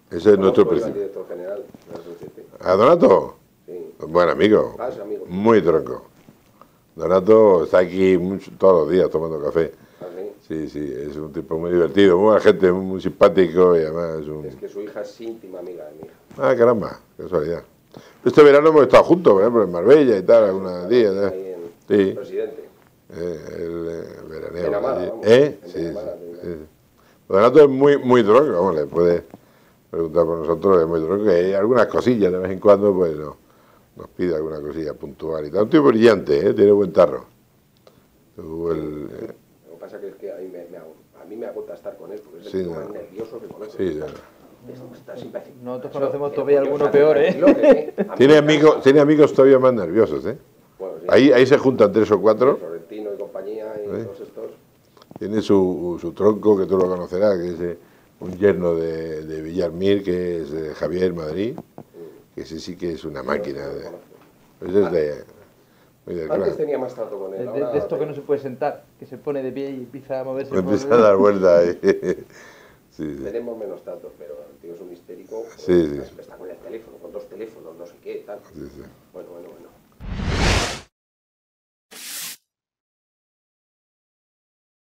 Ese es nuestro Conozco yo al presidente. director general de la sociedad. ¿A Donato? Sí. Buen amigo. Ah, es amigo. Muy tronco. Donato está aquí todos los días tomando café. Ah, sí. Sí, sí, es un tipo muy divertido, muy buena gente, muy simpático y además es un... Es que su hija es íntima amiga de mi hija. Ah, caramba, qué casualidad. Este verano hemos estado juntos, por ejemplo, en Marbella y tal, algunos días. Ahí en Sí, Presidente. el veraneo. Benamara, Allí. vamos. ¿Eh? En Sí, sí, Benamara, sí. Donato es muy tronco, vamos, le puede preguntar por nosotros, es muy tronco. Y hay algunas cosillas de vez en cuando, pues nos pide alguna cosilla puntual y tal. Un tipo brillante, tiene buen tarro. Lo que pasa que es que a mí me agota estar con él, porque es el Sí, tío no. más nervioso que conozco. Sí, sí. Está siempre así. Nosotros conocemos Pero todavía porque alguno está peor, tranquilo, que a mí Tiene me amigos, cansa. tiene amigos todavía más nerviosos, ¿eh? Bueno, sí. Ahí se juntan tres o cuatro. Florentino y compañía y todos estos. Tiene su tronco, que tú lo conocerás, que es un yerno de Villarmir, que es Javier Madrid, que ese sí que es una máquina. Ese es muy del Antes clan. tenía más trato con él. De esto que no se puede sentar, que se pone de pie y empieza a moverse. Empieza a dar vueltas ahí. Sí, sí. Tenemos menos tratos, pero el tío es un histérico. Sí, sí. Está con el teléfono, con dos teléfonos, no sé qué, tal. Sí, sí. Bueno.